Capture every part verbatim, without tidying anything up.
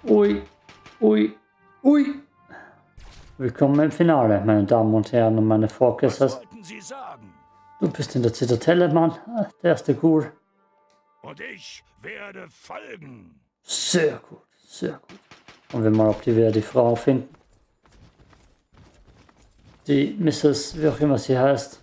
Ui, ui, ui. Willkommen im Finale, meine Damen und Herren und meine Vorgäste. Du bist in der Zitadelle, Mann. Der erste Ghoul. Und ich werde folgen. Sehr gut, sehr gut. Und wir mal, ob die wieder die Frau finden. Die Misses, wie auch immer sie heißt.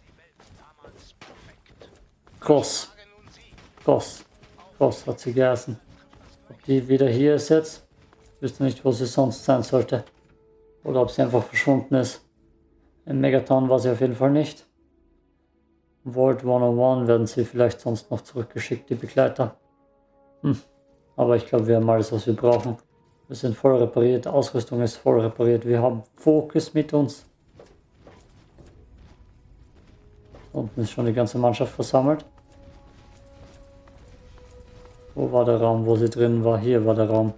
Cross. Cross. Cross hat sie geheißen. Ob die wieder hier ist jetzt? Ich wüsste nicht, wo sie sonst sein sollte. Oder ob sie einfach verschwunden ist. Im Megaton war sie auf jeden Fall nicht. Vault hundertundeins werden sie vielleicht sonst noch zurückgeschickt, die Begleiter. Hm. Aber ich glaube, wir haben alles, was wir brauchen. Wir sind voll repariert, Ausrüstung ist voll repariert. Wir haben Fokus mit uns. Unten ist schon die ganze Mannschaft versammelt. Wo war der Raum, wo sie drin war? Hier war der Raum.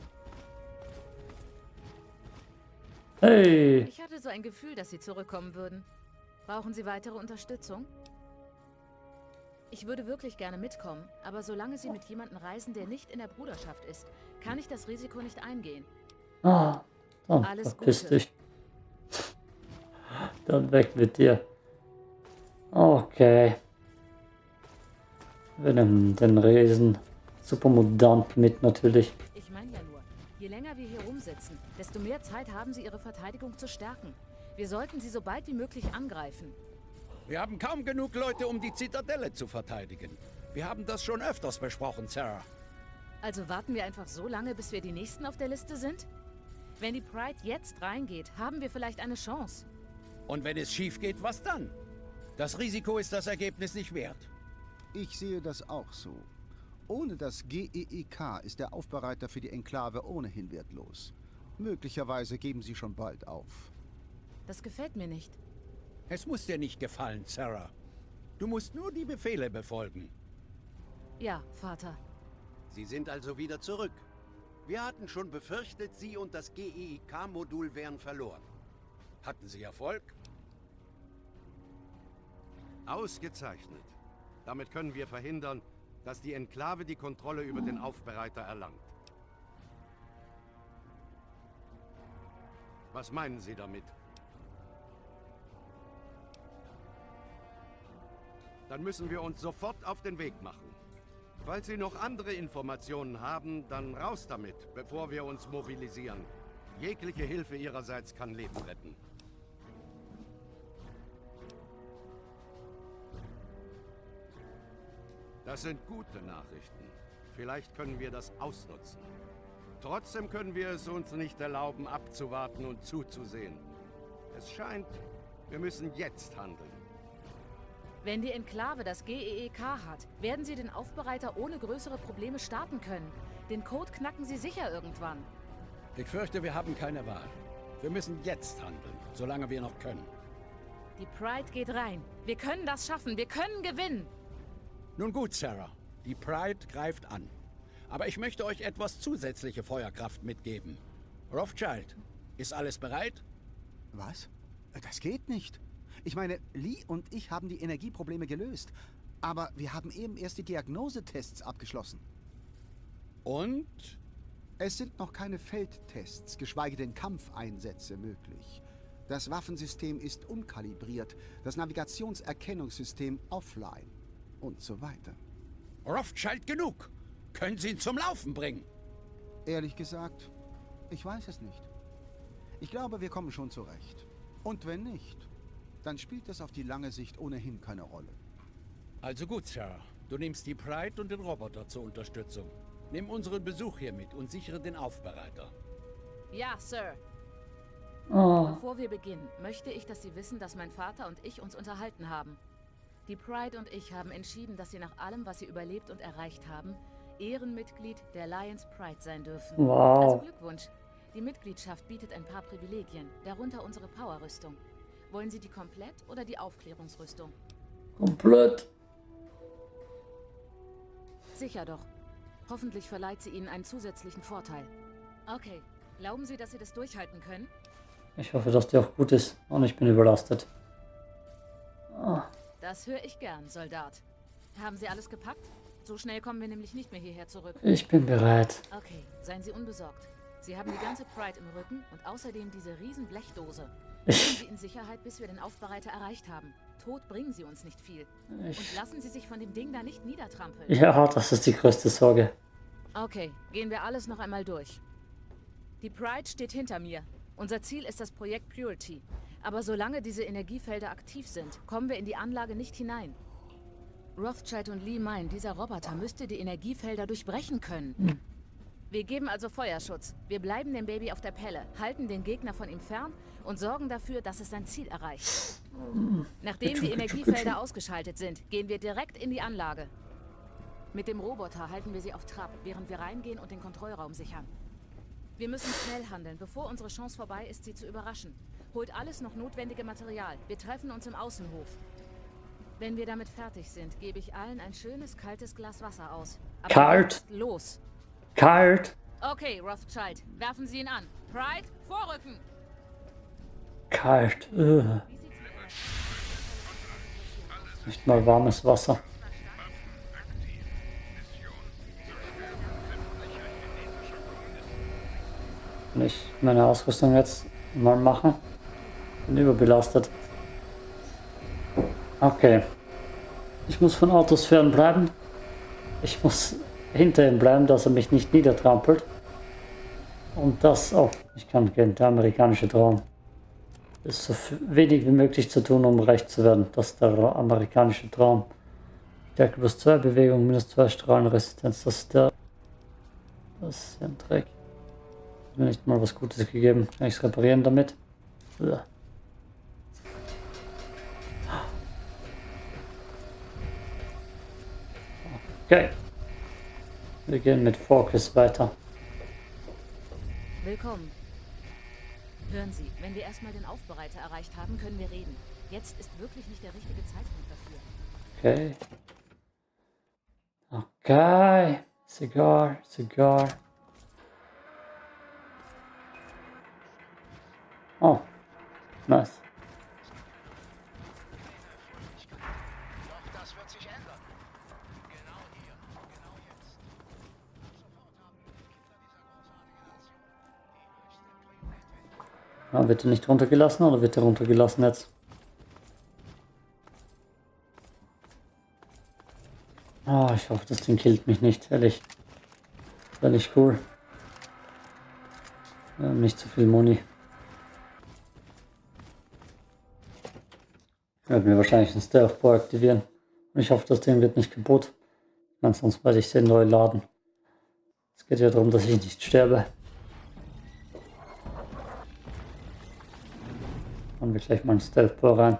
Hey! Ich hatte so ein Gefühl, dass Sie zurückkommen würden. Brauchen Sie weitere Unterstützung? Ich würde wirklich gerne mitkommen, aber solange Sie mit jemandem reisen, der nicht in der Bruderschaft ist, kann ich das Risiko nicht eingehen. Ah, dann Alles verpiss Gute. dich. Dann weg mit dir. Okay. Wir nehmen den Riesen Supermutant mit natürlich. Ich meine ja nur, je länger wir hier rumsitzen, desto mehr Zeit haben Sie, Ihre Verteidigung zu stärken. Wir sollten Sie so bald wie möglich angreifen. Wir haben kaum genug Leute, um die Zitadelle zu verteidigen. Wir haben das schon öfters besprochen, Sarah. Also warten wir einfach so lange, bis wir die Nächsten auf der Liste sind? Wenn die Pride jetzt reingeht, haben wir vielleicht eine Chance. Und wenn es schief geht, was dann? Das Risiko ist das Ergebnis nicht wert. Ich sehe das auch so. Ohne das G E E K ist der Aufbereiter für die Enklave ohnehin wertlos. Möglicherweise geben sie schon bald auf. Das gefällt mir nicht. Es muss dir nicht gefallen, Sarah. Du musst nur die Befehle befolgen. Ja, Vater. Sie sind also wieder zurück. Wir hatten schon befürchtet, Sie und das G E E K-Modul wären verloren. Hatten Sie Erfolg? Ausgezeichnet. Damit können wir verhindern, dass die Enklave die Kontrolle über den Aufbereiter erlangt. Was meinen Sie damit? Dann müssen wir uns sofort auf den Weg machen. Falls Sie noch andere Informationen haben, dann raus damit, bevor wir uns mobilisieren. Jegliche Hilfe Ihrerseits kann Leben retten. Das sind gute Nachrichten. Vielleicht können wir das ausnutzen. Trotzdem können wir es uns nicht erlauben, abzuwarten und zuzusehen. Es scheint, wir müssen jetzt handeln. Wenn die Enklave das G E E K hat, werden sie den Aufbereiter ohne größere Probleme starten können. Den Code knacken sie sicher irgendwann. Ich fürchte, wir haben keine Wahl. Wir müssen jetzt handeln, solange wir noch können. Die Pride geht rein. Wir können das schaffen. Wir können gewinnen. Nun gut, Sarah. Die Pride greift an. Aber ich möchte euch etwas zusätzliche Feuerkraft mitgeben. Rothschild, ist alles bereit? Was? Das geht nicht. Ich meine, Lee und ich haben die Energieprobleme gelöst. Aber wir haben eben erst die Diagnosetests abgeschlossen. Und? Es sind noch keine Feldtests, geschweige denn Kampfeinsätze möglich. Das Waffensystem ist unkalibriert, das Navigationserkennungssystem offline und so weiter. Rothschild genug! Können Sie ihn zum Laufen bringen? Ehrlich gesagt, ich weiß es nicht. Ich glaube, wir kommen schon zurecht. Und wenn nicht, dann spielt das auf die lange Sicht ohnehin keine Rolle. Also gut, Sarah. Du nimmst die Pride und den Roboter zur Unterstützung. Nimm unseren Besuch hier mit und sichere den Aufbereiter. Ja, Sir. Oh. Bevor wir beginnen, möchte ich, dass Sie wissen, dass mein Vater und ich uns unterhalten haben. Die Pride und ich haben entschieden, dass Sie nach allem, was Sie überlebt und erreicht haben, Ehrenmitglied der Lions Pride sein dürfen. Wow. Also Glückwunsch. Die Mitgliedschaft bietet ein paar Privilegien, darunter unsere Power-Rüstung. Wollen Sie die komplett oder die Aufklärungsrüstung? Komplett. Sicher doch. Hoffentlich verleiht sie Ihnen einen zusätzlichen Vorteil. Okay. Glauben Sie, dass Sie das durchhalten können? Ich hoffe, dass die auch gut ist und ich bin überlastet. Oh. Das höre ich gern, Soldat. Haben Sie alles gepackt? So schnell kommen wir nämlich nicht mehr hierher zurück. Ich bin bereit. Okay, seien Sie unbesorgt. Sie haben die ganze Pride im Rücken und außerdem diese riesen Blechdose. Bringen Sie in Sicherheit, bis wir den Aufbereiter erreicht haben. Tot bringen Sie uns nicht viel. Ich Und lassen Sie sich von dem Ding da nicht niedertrampeln. ja, das ist die größte Sorge. Okay, gehen wir alles noch einmal durch. Die Pride steht hinter mir. Unser Ziel ist das Projekt Purity. Aber solange diese Energiefelder aktiv sind, kommen wir in die Anlage nicht hinein. Rothschild und Lee meinen, dieser Roboter müsste die Energiefelder durchbrechen können. Hm. Wir geben also Feuerschutz. Wir bleiben dem Baby auf der Pelle, halten den Gegner von ihm fern und sorgen dafür, dass es sein Ziel erreicht. Nachdem die Energiefelder ausgeschaltet sind, gehen wir direkt in die Anlage. Mit dem Roboter halten wir sie auf Trab, während wir reingehen und den Kontrollraum sichern. Wir müssen schnell handeln, bevor unsere Chance vorbei ist, sie zu überraschen. Holt alles noch notwendige Material. Wir treffen uns im Außenhof. Wenn wir damit fertig sind, gebe ich allen ein schönes, kaltes Glas Wasser aus. Aber Kalt. Los. Kalt. Okay, Rothschild, werfen Sie ihn an. Pride, vorrücken. Kalt. Ugh. Nicht mal warmes Wasser. Kann ich meine Ausrüstung jetzt mal machen? Bin überbelastet. Okay. Ich muss von Autos fernbleiben. Ich muss hinter ihm bleiben, dass er mich nicht niedertrampelt. Und das auch. Oh, ich kann gegen der amerikanische Drohne. Ist so wenig wie möglich zu tun, um recht zu werden. Das ist der amerikanische Traum. Stärke plus zwei Bewegung, minus zwei Strahlenresistenz. Das ist der. Das ist ein Dreck. Hat mir nicht mal was Gutes gegeben. Kann ich es reparieren damit? Ja. Okay. Wir gehen mit Focus weiter. Willkommen. Hören Sie, wenn wir erstmal den Aufbereiter erreicht haben, können wir reden. Jetzt ist wirklich nicht der richtige Zeitpunkt dafür. Okay. Okay. Cigar, Cigar. Oh. Nice. Doch, das wird sich ändern. Genau hier, genau jetzt. Sofort haben wir die Kinder dieser großartigen Nation die höchste Priorität. Ja, wird er nicht runtergelassen oder wird er runtergelassen jetzt? Oh, ich hoffe, das Ding killt mich nicht, ehrlich. Wäre nicht cool. Wir haben nicht zu viel Muni. Ich werde mir wahrscheinlich einen Stealth Boy aktivieren. Und ich hoffe, das Ding wird nicht kaputt. Sonst werde ich den neu laden. Es geht ja darum, dass ich nicht sterbe. Machen wir gleich mal einen Stealth Boy rein.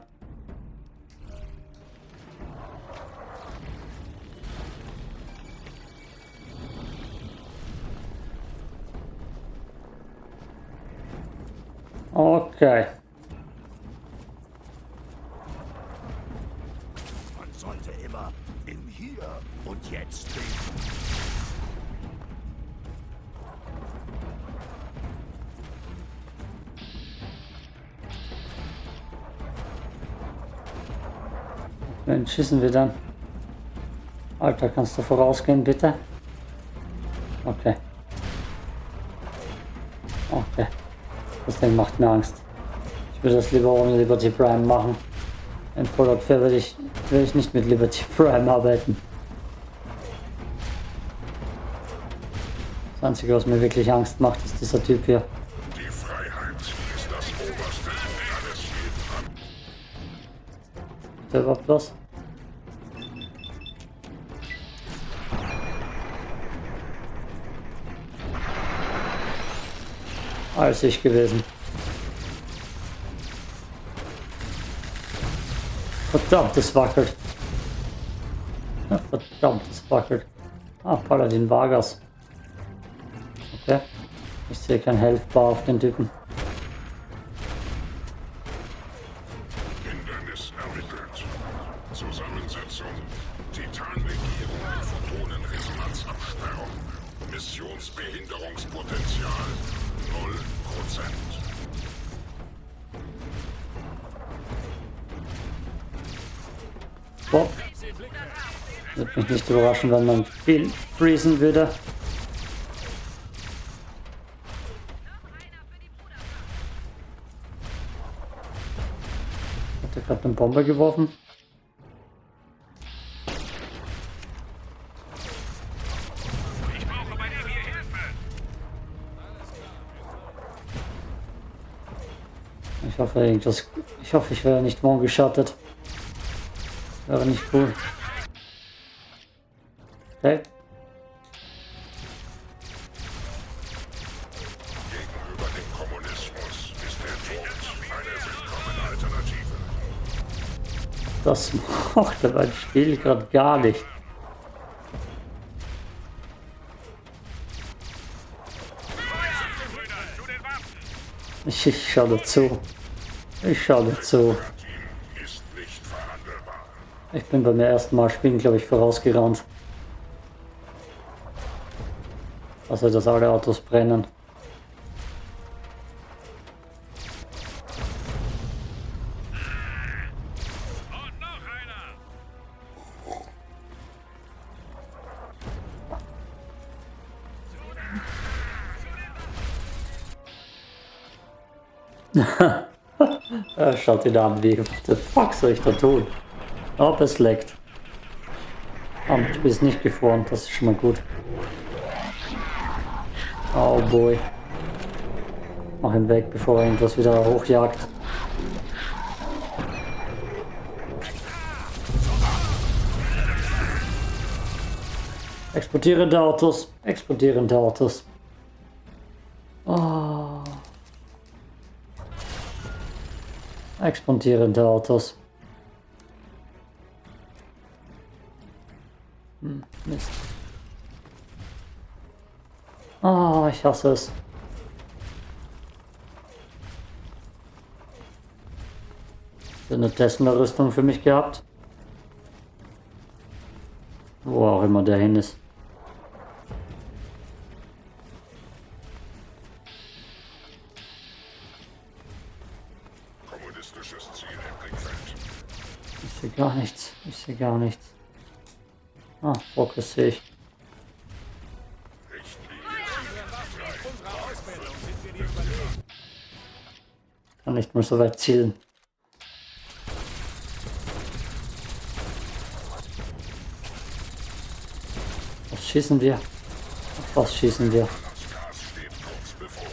Okay. Man sollte immer im Hier und Jetzt denken. Wen schießen wir dann? Alter, kannst du vorausgehen, bitte? Okay. Okay. Das Ding macht mir Angst. Ich würde das lieber ohne Liberty Prime machen. In Fallout vier will ich, will ich nicht mit Liberty Prime arbeiten. Das Einzige, was mir wirklich Angst macht, ist dieser Typ hier. Die Freiheit ist das Oberste und alles steht dran. Ist da überhaupt was? Als ich gewesen. Verdammt, es wackelt. Ja, verdammt, es wackelt. Ah, Paladin Vargas. Okay. Ich sehe kein Health-Bar auf den Typen. Hindernis ermittelt. Zusammensetzung. Titanlegierung und Photonenresonanzabsperrung. Missionsbehinderungspotenzial null Prozent. Boah. Würde mich nicht überraschen, wenn mein Spiel freezen würde. eine Bombe geworfen? Ich hoffe irgendwas. Ich hoffe, ich werde nicht morgen geschattet. Wäre nicht cool. Okay. Gegenüber dem Kommunismus ist der Tod eine willkommene Alternative. Das mochte mein Spiel gerade gar nicht. Ich, ich schau dazu. Ich schau dazu. Ist nicht verhandelbar. Ich bin beim ersten Mal spielen, glaube ich, vorausgerannt. Also, dass alle Autos brennen. Ja, schaut ihn an, wie, what the fuck soll ich da tun? Oh, es leckt. Aber ich bin nicht gefroren, das ist schon mal gut. Oh boy. Mach ihn weg, bevor er irgendwas wieder hochjagt. Explodierende Autos, explodierende Autos. Oh. Explodierende Autos. Hm, Mist. Ah, ich hasse es. So eine Tesla-Rüstung für mich gehabt. Wo auch immer der hin ist. Kommunistisches Ziel im Blickfeld. Ich sehe gar nichts. Ich sehe gar nichts. Ah, Fokus sehe ich. Kann nicht mehr so weit zielen. Was schießen wir? Auf was schießen wir? Das Gas steht kurz bevor.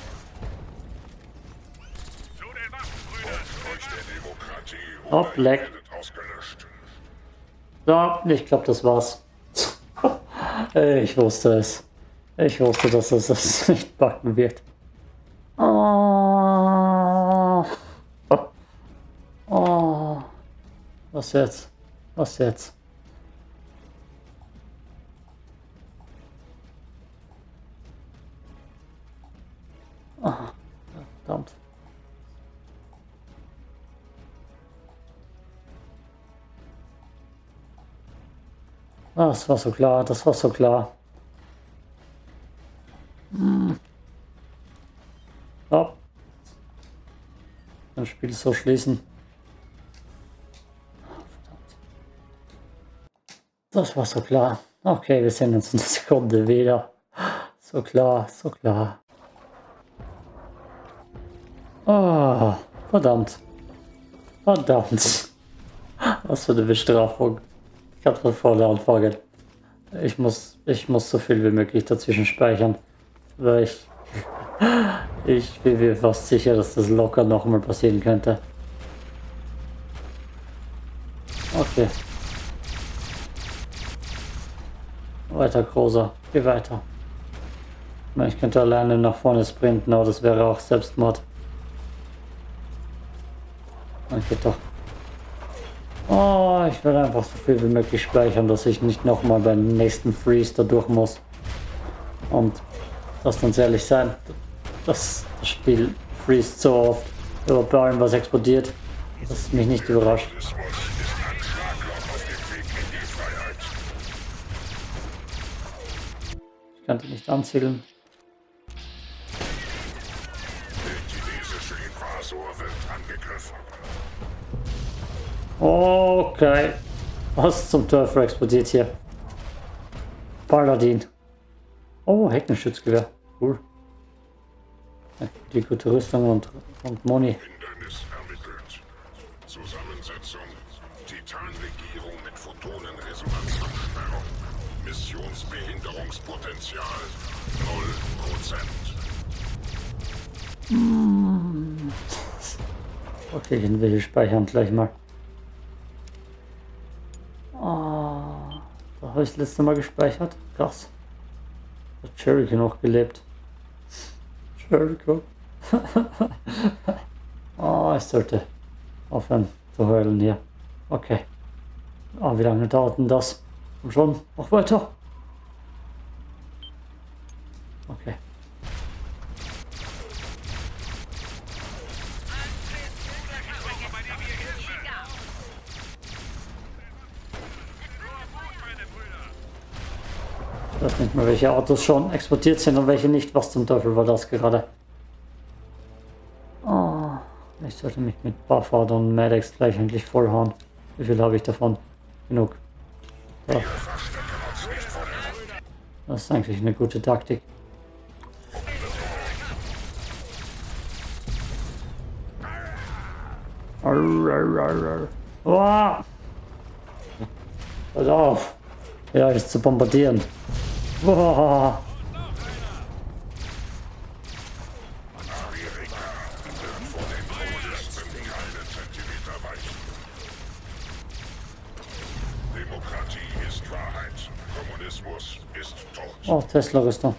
Zu den Waffen, Brüder! Durch der Demokratie Oh, oder ihr Black. werdet ausgelöscht. Ja, ich glaube, das war's. Ich wusste es. Ich wusste, dass es das nicht backen wird. Oh. Oh. Was jetzt? Was jetzt? Oh, verdammt. Das war so klar, das war so klar. Hm. Ja. Das Spiel so schließen. Verdammt. Das war so klar. Okay, wir sehen uns in einer Sekunde wieder. So klar, so klar. Ah, verdammt. Verdammt. Was für eine Bestrafung. Ich kann von vorne anfangen. Ich muss, ich muss so viel wie möglich dazwischen speichern. Weil ich, ich bin mir fast sicher, dass das locker nochmal passieren könnte. Okay. Weiter, Großer. Geh weiter. Ich könnte alleine nach vorne sprinten, aber das wäre auch Selbstmord. Okay, doch. Oh, ich werde einfach so viel wie möglich speichern, dass ich nicht nochmal beim nächsten Freeze da durch muss. Und lass uns ehrlich sein, das, das Spiel freest so oft, über bei allem was explodiert, dass es mich nicht überrascht. Kommunismus ist ein Schlagloch auf dem Weg in die Freiheit. Ich kann die nicht anzielen. Der chinesische Invasor wird angegriffen. Okay. Was zum Teufel explodiert hier? Paladin. Oh, Heckenschützgewehr. Cool. Die gute Rüstung und, und Moni. Hindernis ermittelt. Zusammensetzung Emissionsbehinderungspotenzial null Prozent. Mm. Okay, den will ich speichern gleich mal. Ah, da habe ich das letzte Mal gespeichert. Krass. Hat Jericho noch gelebt. Jericho. Oh, ich sollte aufhören zu heulen hier. Okay. Ah, wie lange dauert denn das? Und schon noch weiter. Okay. Ich weiß nicht mehr, welche Autos schon exportiert sind und welche nicht. Was zum Teufel war das gerade? Oh, ich sollte mich mit Buffer und Medics gleich endlich vollhauen. Wie viel habe ich davon? Genug. So. Das ist eigentlich eine gute Taktik. Oh! Hört auf! Ja, ist zu bombardieren. Oh. Oh, Tesla-Rüstung.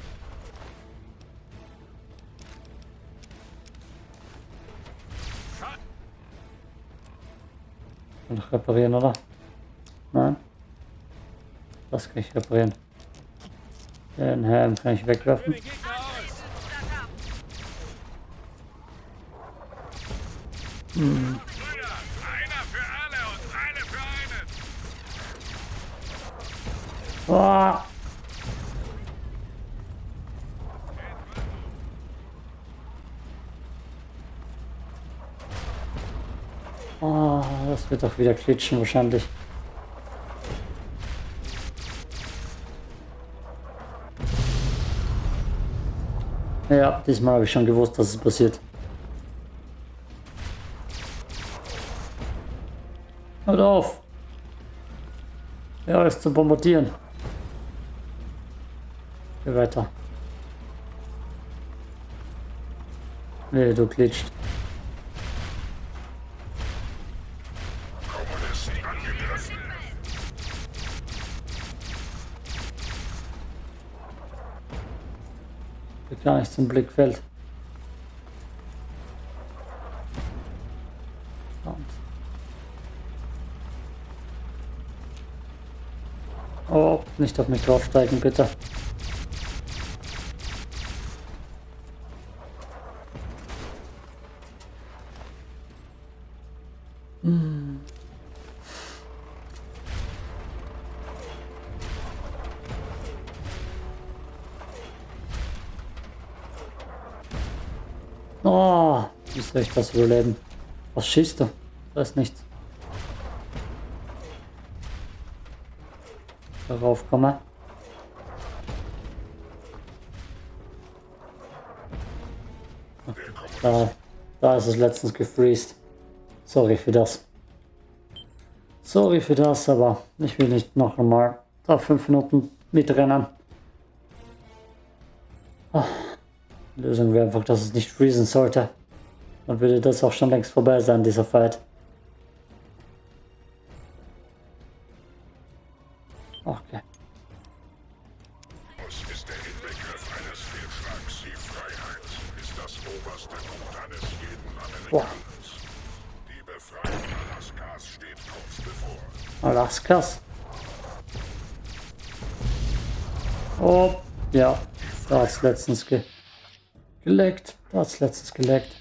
Kann ich reparieren, oder? Nein. Das kann ich reparieren. Den Helm kann ich wegwerfen. Hm. Oh. Oh, das wird doch wieder klitschen wahrscheinlich. Ja, diesmal habe ich schon gewusst, dass es passiert. Hört auf! Ja, ist zu bombardieren. Geh weiter. Nee, du glitscht. Gar nicht zum Blickfeld. Oh, nicht auf mich draufsteigen, bitte. Hm. Oh, wie soll ich das überleben? Was schießt du? Da ist nichts. Darauf komme. Da, da ist es letztens gefreezed. Sorry für das. Sorry für das, aber ich will nicht noch einmal da fünf Minuten mitrennen. Ach. Die Lösung wäre einfach, dass es nicht freezen sollte. Dann würde das auch schon längst vorbei sein, dieser Fight. Okay. Was ist der Inbegriff eines Fehlschlags? Die Freiheit ist das oberste Gut eines jeden Amerikaners. Die Befreiung Alaskas steht kurz bevor. Alaskas? Oh, ja. Da hat es letztens ge geleckt. Da hat es letztens geleckt.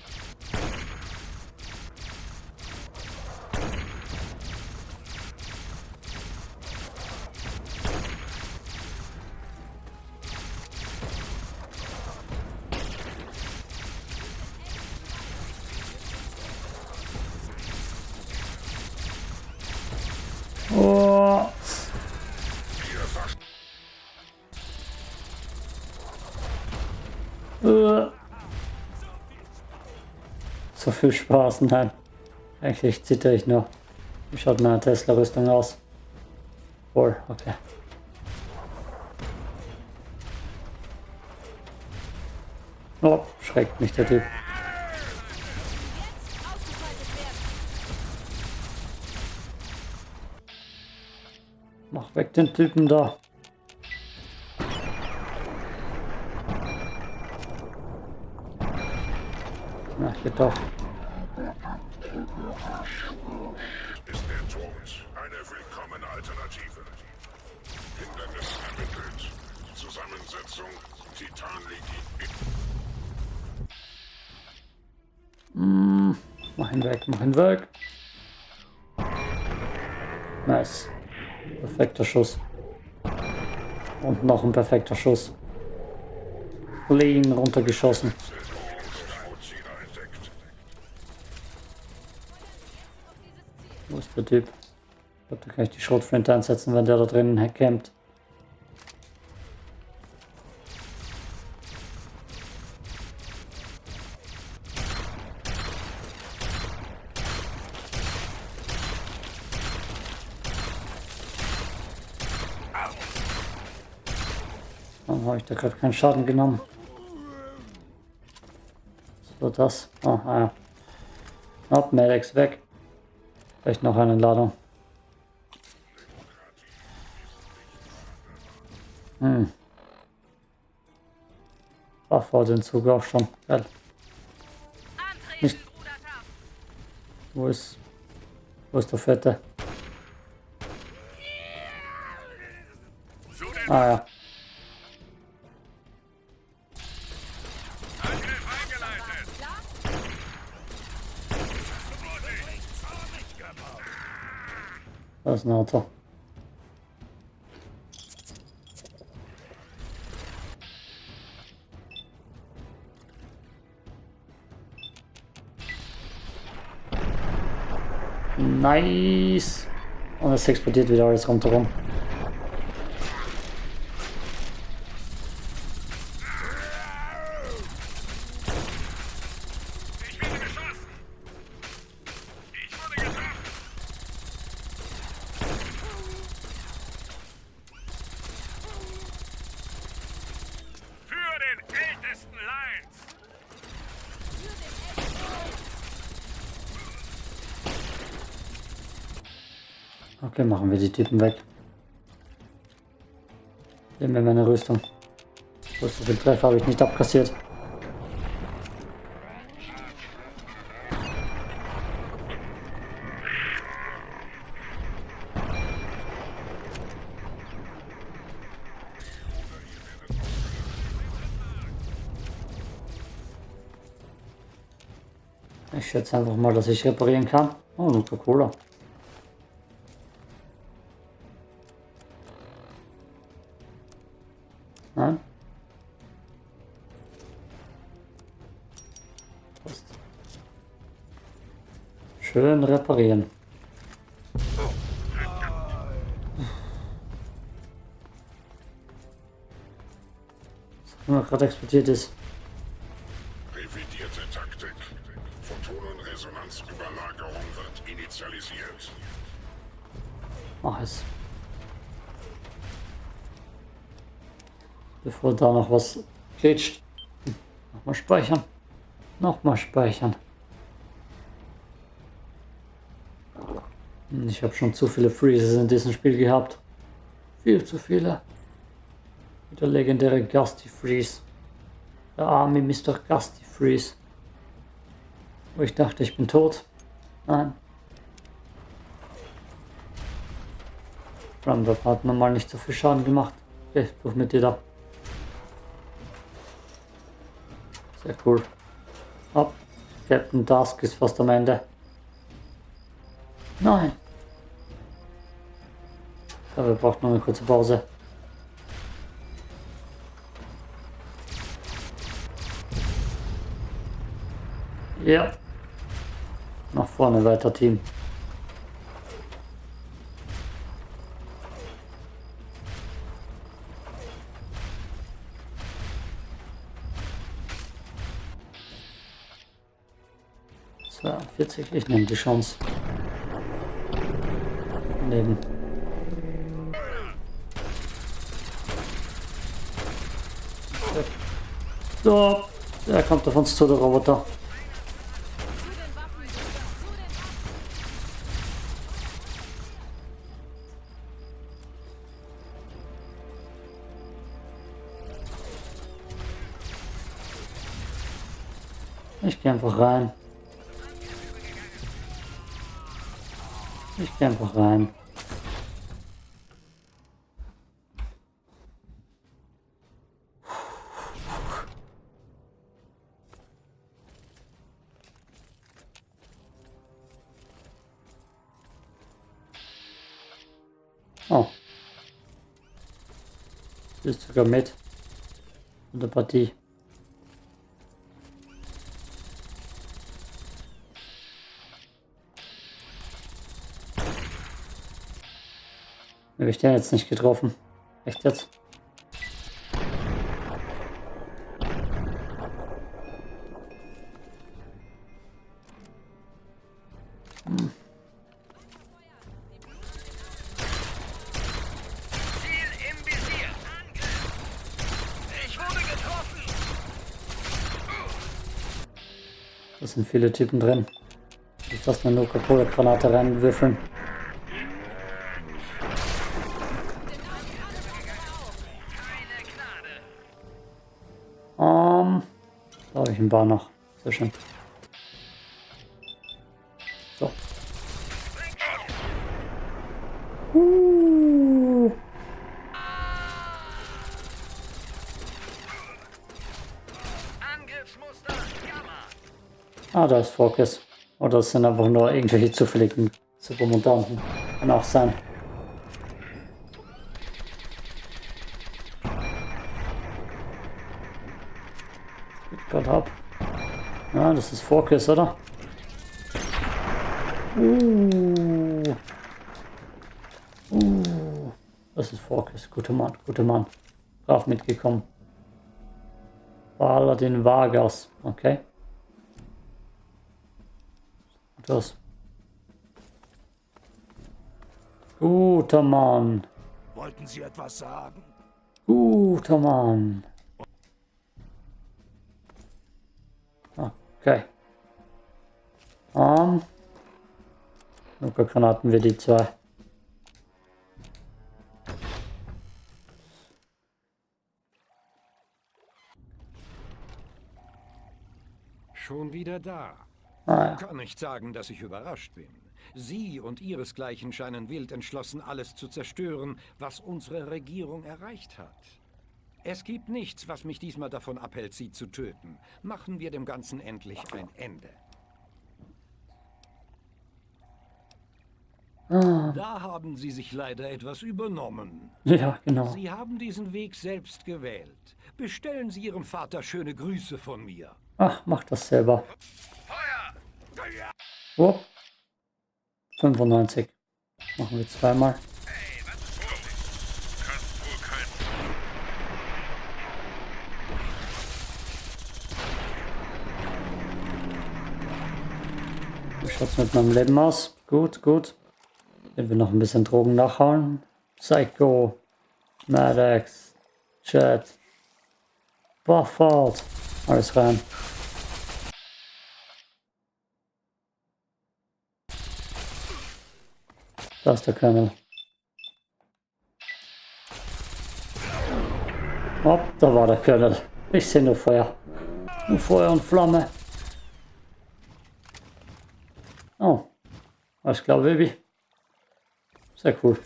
Oh. Uh. So viel Spaß, nein. Eigentlich zitter ich nur. Wie schaut meine Tesla-Rüstung aus? Voll, okay. Oh, schreckt mich der Typ. Mach weg den Typen da. Na, geht doch. Ist der Tod eine willkommene Alternative? Hindernis ermittelt. Zusammensetzung Titanlegit. Mm, mach ihn weg, mach ihn weg. Nice. Perfekter Schuss. Und noch ein perfekter Schuss. Clean runtergeschossen. Wo ist der Typ? Ich glaube, da kann ich die Schrotflinte einsetzen, wenn der da drinnen campt. Warum habe ich da gerade keinen Schaden genommen? Was war das? Oh, ah ja. Ab, Medics weg. Vielleicht noch eine Ladung. Hm. War vor den Zug auch schon. Geil. Nicht. Wo ist. Wo ist der Fette? Ah ja. Das ist ein Auto. Nice. Und es explodiert wieder alles rundherum. Okay, machen wir die Typen weg. Nehmen wir meine Rüstung. So viel Treffer habe ich nicht abkassiert. Ich schätze einfach mal, dass ich reparieren kann. Oh, Nuka-Cola. Nein. Passt. Schön reparieren. Was gerade explodiert ist. Revidierte Taktik. Photonenresonanzüberlagerung wird initialisiert. Mach es. Bevor da noch was glitscht. Nochmal speichern. Nochmal speichern. Ich habe schon zu viele Freezes in diesem Spiel gehabt. Viel zu viele. Der legendäre Gusty Freeze. Der arme Mister Gusty Freeze. Wo ich dachte, ich bin tot. Nein. Rumweb hat normal nicht so viel Schaden gemacht. Okay, durch mit dir da. Sehr cool. Ab. Captain Dusk ist fast am Ende. Nein. Aber wir brauchen noch eine kurze Pause. Ja. Nach vorne weiter, Team. zweiundvierzig, ich nehme die Chance. Leben. So. Der kommt auf uns zu, der Roboter. Ich gehe einfach rein. Ich gehe einfach rein. Oh. Du bist sogar mit in der Partie. Habe ich den jetzt nicht getroffen? Echt jetzt? Hm. Ziel im Visier. Ich wurde getroffen. Da sind viele Typen drin. Ich lasse eine Nuka-Cola-Granate reinwürfeln. Um, da habe ich ein paar noch. Sehr schön. So. Uh. Angriffsmuster Gamma. Ah, da ist Focus. Oder es sind einfach nur irgendwelche zufälligen Supermutanten. Kann auch sein. Gott ab. Ja, das ist Focus, oder? Uh. Uh. Das ist Focus. Guter Mann, guter Mann. Brav mitgekommen. Paladin Vargas. Okay. Das. Guter Mann. Wollten Sie etwas sagen? Guter Mann. Okay. Um. Nuka-Granaten wir die zwei. Schon wieder da. Ah, ja. Kann nicht sagen, dass ich überrascht bin. Sie und Ihresgleichen scheinen wild entschlossen, alles zu zerstören, was unsere Regierung erreicht hat. Es gibt nichts, was mich diesmal davon abhält, Sie zu töten. Machen wir dem Ganzen endlich ein Ende. Ah. Da haben Sie sich leider etwas übernommen. Ja, genau. Sie haben diesen Weg selbst gewählt. Bestellen Sie Ihrem Vater schöne Grüße von mir. Ach, mach das selber. Oh. fünfundneunzig. Machen wir zweimal. Wie schaut's mit meinem Leben aus? Gut, gut. Wenn wir noch ein bisschen Drogen nachhauen. Psycho, Maddox, Chat, Bufford. Alles rein. Da ist der Colonel. Hopp, da war der Colonel. Ich sehe nur Feuer. Nur Feuer und Flamme. Oh. Alles klar, Baby. Sehr cool.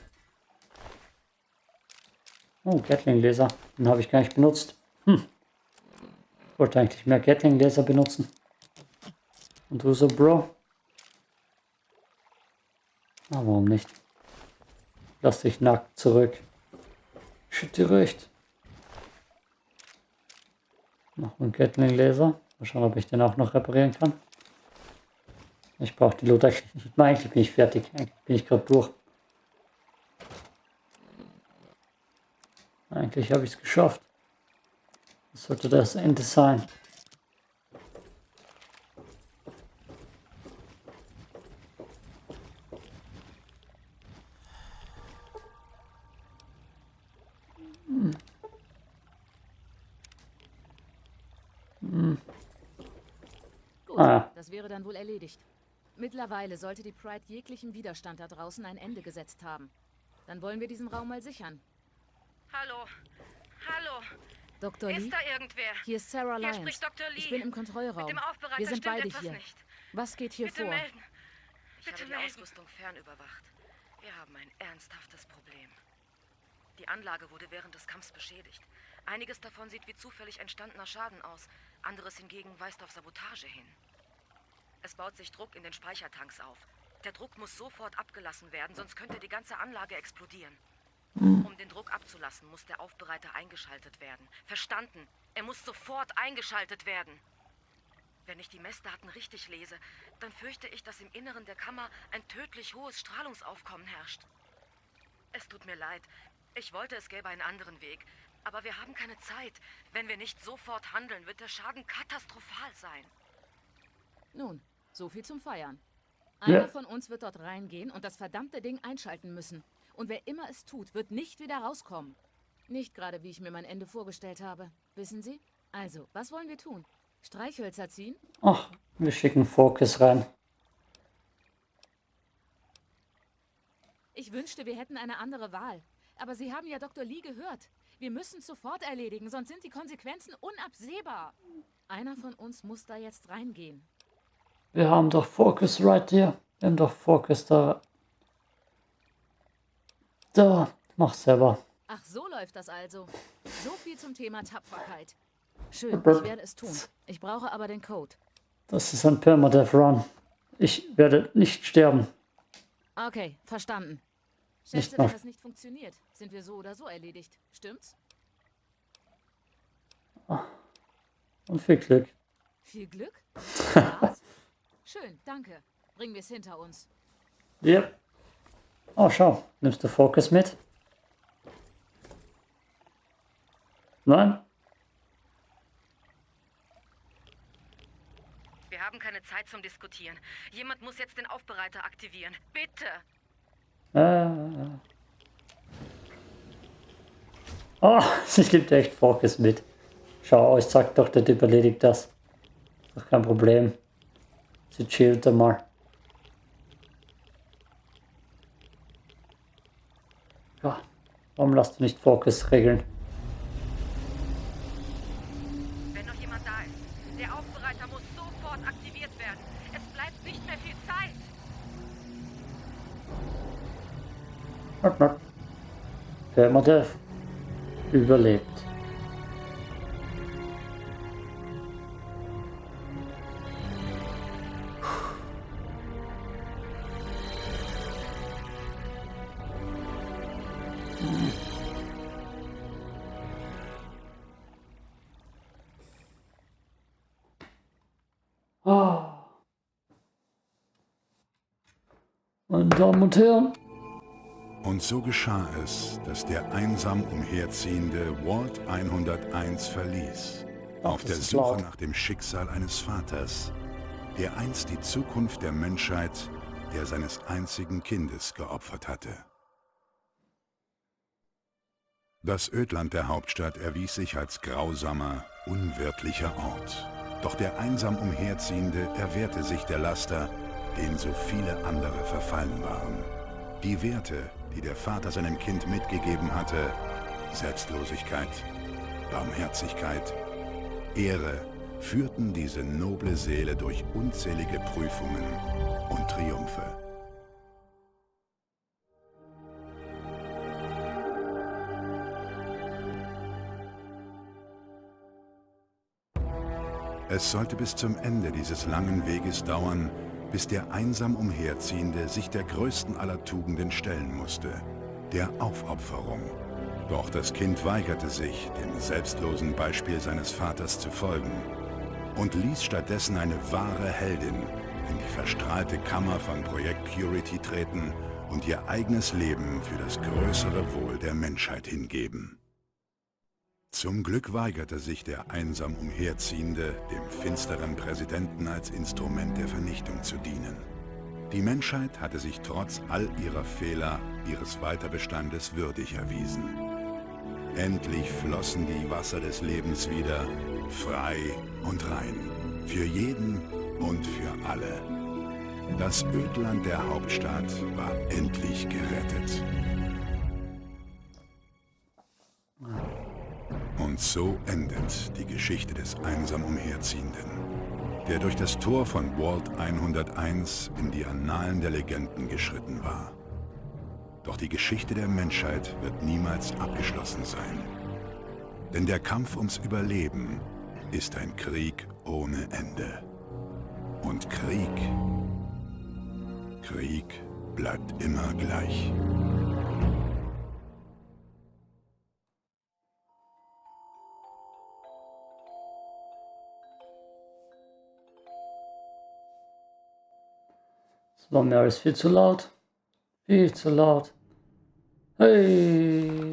Oh, Gatling-Laser. Den habe ich gar nicht benutzt. Hm. Ich wollte eigentlich mehr Gatling-Laser benutzen. Und du so, Bro? Ah, warum nicht? Lass dich nackt zurück. Shit, dir recht. Noch ein Gatling-Laser. Mal schauen, ob ich den auch noch reparieren kann. Ich brauche die Loot. Eigentlich bin ich fertig. Eigentlich bin ich gerade durch. Eigentlich habe ich es geschafft. Das sollte das Ende sein. Hm. Hm. Gut, Ah. das wäre dann wohl erledigt. Mittlerweile sollte die Pride jeglichen Widerstand da draußen ein Ende gesetzt haben. Dann wollen wir diesen Raum mal sichern. Hallo. Hallo. Doktor Lee, Ist da irgendwer? hier ist Sarah Hier Lyons. spricht Doktor Lee. Ich bin im Kontrollraum. Mit dem Aufbereiter Wir sind stimmt beide etwas hier. nicht. Was geht hier Bitte vor? melden. Ich Bitte habe die melden. Ausrüstung fernüberwacht. Wir haben ein ernsthaftes Problem. Die Anlage wurde während des Kampfs beschädigt. Einiges davon sieht wie zufällig entstandener Schaden aus. Anderes hingegen weist auf Sabotage hin. Es baut sich Druck in den Speichertanks auf. Der Druck muss sofort abgelassen werden, sonst könnte die ganze Anlage explodieren. Um den Druck abzulassen, muss der Aufbereiter eingeschaltet werden. Verstanden? Er muss sofort eingeschaltet werden. Wenn ich die Messdaten richtig lese, dann fürchte ich, dass im Inneren der Kammer ein tödlich hohes Strahlungsaufkommen herrscht. Es tut mir leid. Ich wollte, es gäbe einen anderen Weg. Aber wir haben keine Zeit. Wenn wir nicht sofort handeln, wird der Schaden katastrophal sein. Nun, so viel zum Feiern. Einer Ja. von uns wird dort reingehen und das verdammte Ding einschalten müssen. Und wer immer es tut, wird nicht wieder rauskommen. Nicht gerade, wie ich mir mein Ende vorgestellt habe. Wissen Sie? Also, was wollen wir tun? Streichhölzer ziehen? Ach, wir schicken Focus rein. Ich wünschte, wir hätten eine andere Wahl. Aber Sie haben ja Doktor Lee gehört. Wir müssen es sofort erledigen, sonst sind die Konsequenzen unabsehbar. Einer von uns muss da jetzt reingehen. Wir haben doch Focus right here. Wir haben doch Focus da. Da, mach selber. Ach, so läuft das also. So viel zum Thema Tapferkeit. Schön, ich werde es tun. Ich brauche aber den Code. Das ist ein Permadeath Run. Ich werde nicht sterben. Okay, verstanden. Nicht Schätze, mal. wenn das nicht funktioniert, sind wir so oder so erledigt. Stimmt's? Und viel Glück. Viel Glück? Spaß? Schön, danke. Bringen wir es hinter uns. Ja. Oh, schau. Nimmst du Focus mit? Nein? Wir haben keine Zeit zum Diskutieren. Jemand muss jetzt den Aufbereiter aktivieren. Bitte! Äh. Oh, sie nimmt echt Focus mit. Schau, ich sag doch, der Typ erledigt das. Ist doch kein Problem. Sie chillt da mal. Ja, warum lässt du nicht Focus regeln? Wenn noch jemand da ist, der Aufbereiter muss sofort aktiviert werden. Es bleibt nicht mehr viel Zeit. Permadeath überlebt. Ah. Meine Damen und Herren, Und so geschah es, dass der einsam umherziehende Walt hunderteins verließ, Ach, auf das der ist Suche laut. nach dem Schicksal eines Vaters, der einst die Zukunft der Menschheit, der seines einzigen Kindes geopfert hatte. Das Ödland der Hauptstadt erwies sich als grausamer, unwirtlicher Ort. Doch der einsam Umherziehende erwehrte sich der Laster, denen so viele andere verfallen waren. Die Werte, die der Vater seinem Kind mitgegeben hatte, Selbstlosigkeit, Barmherzigkeit, Ehre, führten diese noble Seele durch unzählige Prüfungen und Triumphe. Es sollte bis zum Ende dieses langen Weges dauern, bis der einsam Umherziehende sich der größten aller Tugenden stellen musste, der Aufopferung. Doch das Kind weigerte sich, dem selbstlosen Beispiel seines Vaters zu folgen und ließ stattdessen eine wahre Heldin in die verstrahlte Kammer von Projekt Purity treten und ihr eigenes Leben für das größere Wohl der Menschheit hingeben. Zum Glück weigerte sich der einsam Umherziehende, dem finsteren Präsidenten als Instrument der Vernichtung zu dienen. Die Menschheit hatte sich trotz all ihrer Fehler ihres Weiterbestandes würdig erwiesen. Endlich flossen die Wasser des Lebens wieder, frei und rein, für jeden, und für alle. Das Ödland der Hauptstadt war endlich gerettet. Und so endet die Geschichte des einsam Umherziehenden, der durch das Tor von Vault hunderteins in die Annalen der Legenden geschritten war. Doch die Geschichte der Menschheit wird niemals abgeschlossen sein. Denn der Kampf ums Überleben ist ein Krieg ohne Ende. Und Krieg, Krieg bleibt immer gleich. Das war mir alles viel zu laut. Viel zu laut. Hey!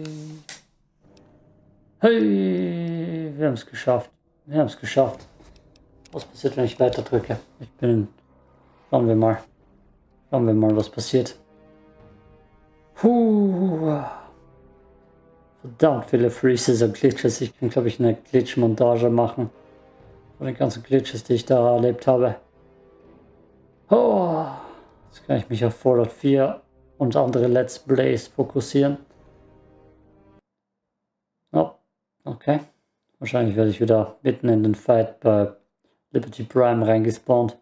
Hey! Wir haben es geschafft. Wir haben es geschafft. Was passiert, wenn ich weiter drücke? Ich bin... Schauen wir mal. Schauen wir mal, was passiert. Puh. Verdammt viele Freezes und Glitches. Ich kann, glaube ich, eine Glitch-Montage machen. Von den ganzen Glitches, die ich da erlebt habe. Oh. Jetzt kann ich mich auf Fallout vier und andere Let's Plays fokussieren. Oh, okay. Wahrscheinlich werde ich wieder mitten in den Fight bei Liberty Prime reingespawnt.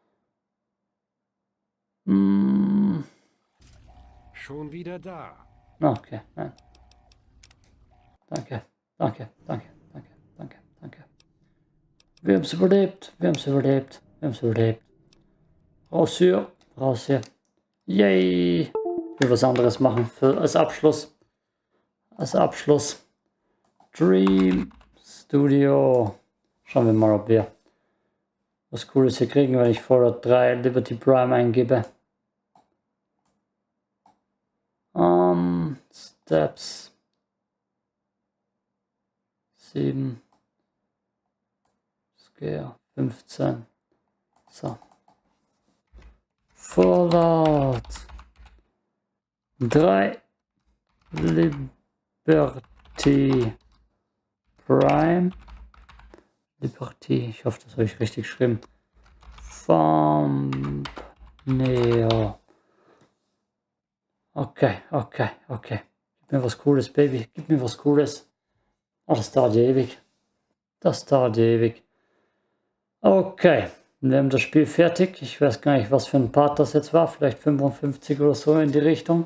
Hm. Schon wieder da. Okay, nein. Danke, danke, danke, danke, danke, danke. Wir haben es überlebt, wir haben es überlebt, wir haben es überlebt. Raus hier, raus hier. Yay! Ich will was anderes machen für, als Abschluss. Als Abschluss. Dream Studio. Schauen wir mal, ob wir was Cooles hier kriegen, wenn ich Fallout drei Liberty Prime eingebe. Um, Steps. sieben. Scale. fünfzehn. So. Fallout drei Liberty Prime. Liberty, ich hoffe, das habe ich richtig geschrieben. Thumbnail. Okay, okay, okay. Gib mir was Cooles, Baby. Gib mir was Cooles. Oh, das dauert ja ewig. Das dauert ja ewig. Okay, wir haben das Spiel fertig. Ich weiß gar nicht, was für ein Part das jetzt war. Vielleicht fünfundfünfzig oder so in die Richtung.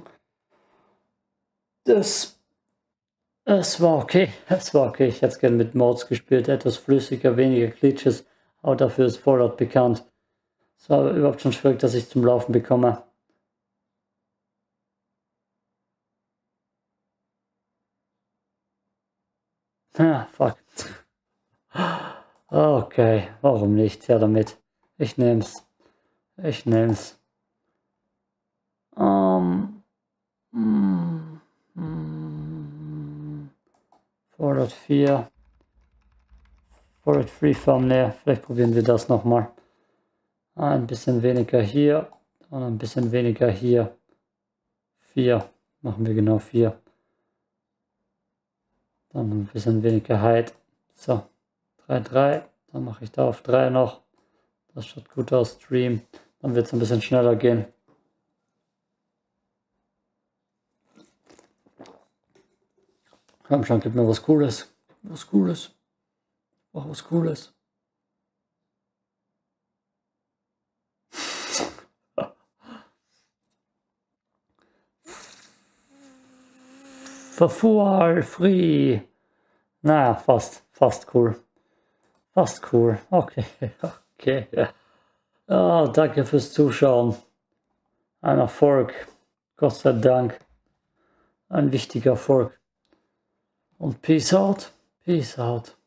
Das... Es war okay. Es war okay. Ich hätte es gerne mit Mods gespielt. Etwas flüssiger, weniger Glitches. Aber dafür ist Fallout bekannt. Es war überhaupt schon schwierig, dass ich zum Laufen bekomme. Ah, fuck. Okay, warum nicht? Ja, damit. Ich nehm's. Ich nehm's. Um, mm, mm, Fallout vier. Fallout Free Thumbnail. Vielleicht probieren wir das nochmal. Ein bisschen weniger hier. Und ein bisschen weniger hier. vier. Machen wir genau vier. Dann ein bisschen weniger Height. So, drei, drei. Dann mache ich da auf drei noch. Das schaut gut aus. Stream. Dann wird es ein bisschen schneller gehen. Komm schon, gib mir was Cooles. Was Cooles. Mach was Cooles. For free. Na, fast, fast cool. Fast cool. Okay, okay. Oh, danke fürs Zuschauen. Ein Erfolg. Gott sei Dank. Ein wichtiger Erfolg. Und peace out. Peace out.